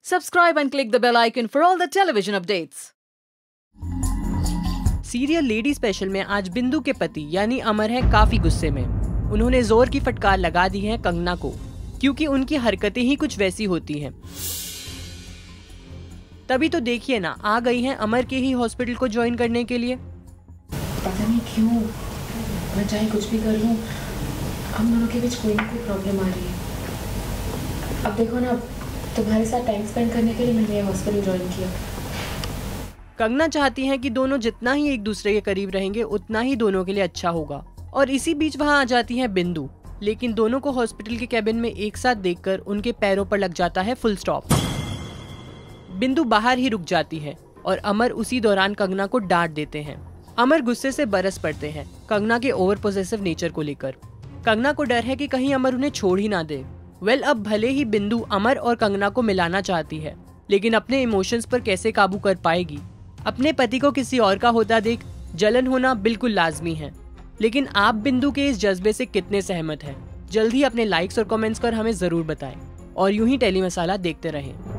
Subscribe and click the bell icon for all the television updates. Serial lady special में आज बिंदु के पति यानी अमर हैं काफी गुस्से में। उन्होंने जोर की फटकार लगा दी है कंगना को, क्योंकि उनकी हरकतें ही कुछ वैसी होती हैं। तभी तो देखिए ना, आ गई हैं अमर के ही हॉस्पिटल को ज्वाइन करने के लिए। पता नहीं क्यों मैं चाहे कुछ भी कर लूं, हम दोनों के बीच कोई ना कोई प्रॉब्लम आ रही है। अब देखो ना, तुम्हारे साथ टाइम स्पेंड करने के लिए मैंने ये हॉस्पिटल ज्वाइन किया। कंगना चाहती हैं कि दोनों जितना ही एक दूसरे के करीब रहेंगे उतना ही दोनों के लिए अच्छा होगा, और इसी बीच वहां आ जाती हैं बिंदु। लेकिन दोनों को हॉस्पिटल के कैबिन में एक साथ देखकर उनके पैरों पर लग जाता है फुल स्टॉप। बिंदु बाहर ही रुक जाती है और अमर उसी दौरान कंगना को डांट देते हैं। अमर गुस्से से बरस पड़ते हैं कंगना के ओवर पोजेसिव नेचर को लेकर। कंगना को डर है कि कहीं अमर उन्हें छोड़ ही ना दे। अब भले ही बिंदु अमर और कंगना को मिलाना चाहती है, लेकिन अपने इमोशंस पर कैसे काबू कर पाएगी। अपने पति को किसी और का होता देख जलन होना बिल्कुल लाजमी है, लेकिन आप बिंदु के इस जज्बे से कितने सहमत हैं? जल्द ही अपने लाइक्स और कमेंट्स कर हमें जरूर बताएं, और यूं ही टेली मसाला देखते रहें।